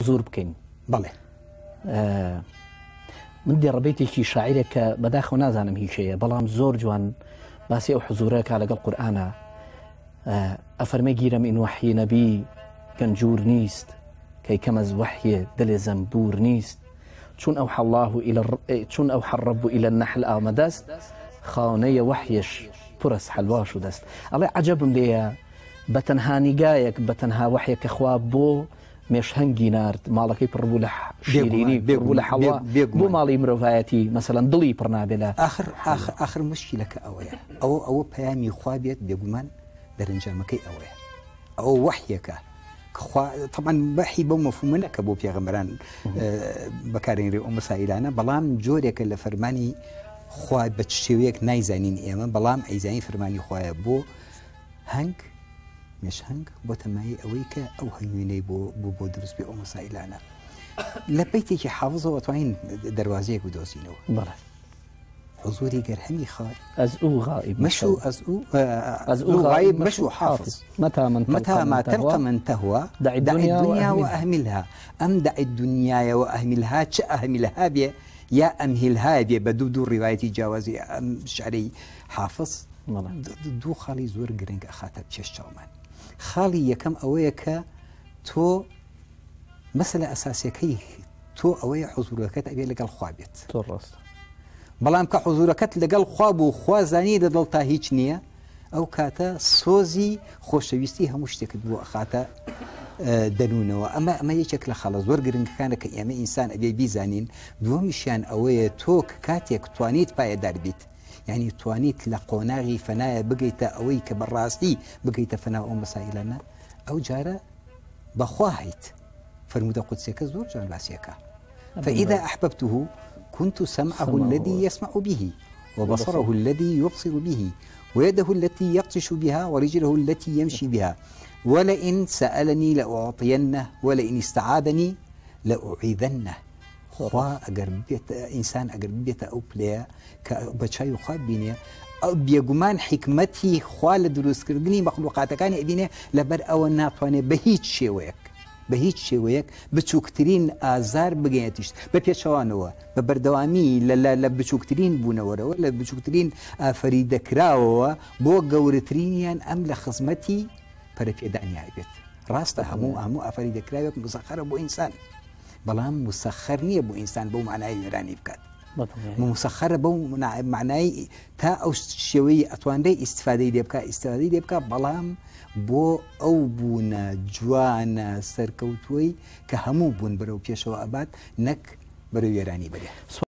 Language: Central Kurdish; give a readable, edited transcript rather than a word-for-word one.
زور بكين بله من دي ربيتي شاعرك بداخل نازانم هي شيء بلام زور جوان باسي أو حضورك على القرآن أفرمي جيرم إن وحي نبي كنجور نيست كي كمز وحي دل زنبور نيست شون أوحى الله شون أوحى الرب إلى النحل آمدست خانية وحيش برس حلواش ودست الله عجبم لي بتنها نجايك بتنها وحيك أخواب بو مش هنجي نارد مالكي بربو لح شيريني بربو لح الله بو مالي مروفايتي مثلا ضلي برنابلا آخر مشكلة كأويا أو بيامي خوابيت بيجومان درنجا مكي أويا أو وحيك طبعا بحي بو مفهومنا كبو بيغمران بكارين ري أم سائلانا بلام جوريك اللي فرماني خواب بتشتويك نايزانين إيما بلام أيزاني فرماني خواب بو هنك مش هنگ بۆ تەمایی ئەوەی کە ئەو هەنگوێنەی بۆ دروست بێ ئەو مەسائلانە لە بەیتێکی حافظەوە ئەتوانین دەواازەیەک بدۆزینەوە بەڵێ حضوری گەرهەمی خاڵ ئەز ئەو غائب مشو ئەز ئەو غائب مشو حافظ متى ما تلقى من تهوى دع الدنيا وأهملها أم دع الدنيا وأهملها چ أهملها بێ یا ئەمهلها بێ بە دوو ڕیوایەتی جیاوازی ئەم شعرەی حافظ دوو خاڵی زۆر گرنگ ئەخاتە پێش چاومان خاڵی یەکەم ئەوەیە کە تۆ مەسەلە ئەساسیەکەی تۆ ئەوەیە حوزورەکەت ئەبێ لەگەڵ خوا بێت تۆ ڕاستە بەڵام کە حوزورەکەت لەگەڵ خوا بوو خوا زانی لەدڵ تا هیچ نییە ئەو کاتە سۆزی خۆشەویستی هەموو شتێکت بۆ ئەخاتە دەنونەوە ئەمە یەکێک لە خاڵە زۆر گرنگەکانە کە ئێمە ئینسان ئەبێ بیزانین دووەمیشیان ئەوەیە تۆ کاتێک توانیت پایەدار بیت يعني توانيت لقوناغي فنايا بقيت أويك بالراسي بقيت فناء أم مسائلنا أو جارة بخواهيت فرمود قدسك زور جان باسيكا فإذا أحببته كنت سمعه الذي يسمع به وبصره الذي يبصر به ويده التي يبطش بها ورجله التي يمشي بها ولئن سألني لأعطينه ولئن استعاذني لأعيذنه خوا ئەگەر ئینسان ئەگەر بێتە ئەو پلەیە کە بە چاوی خوا بینێ ئەو بێگومان حیکمەتی خوا لە دروستکردنی مەخلوقاتەکانی ئەبینێ لەبەر ئەوە ناتوانێت بە هیچ شێوەیەک بچووکترین ئازار بگەێتیشت بە پێچەوانەوە بە بەردەوامی لە بچووکترین بوونەوەرەوە لە بچووکترین ئافەریدەکراوەوە بۆ گەورەترینیان ئەم لە خزمەتی پەرەپێدانیای بێت ڕاستە هەموو ئافەریدەکراوێک مسەخەرە بۆ ئینسان بەڵام مسەخەر نییە بۆ ئینسان بەو معنای وێرانی بکات مسەخەرە بەو معنای تا ئەو شێوەی ئەتوانرێ ئیستفادەی لێ بکە بەڵام بۆ ئەو بوونە جوانە سەرکەوتووەی کە هەموو بوون بەرەو پێشەوە ئەبات نەک بەرەو وێرانی بەرێ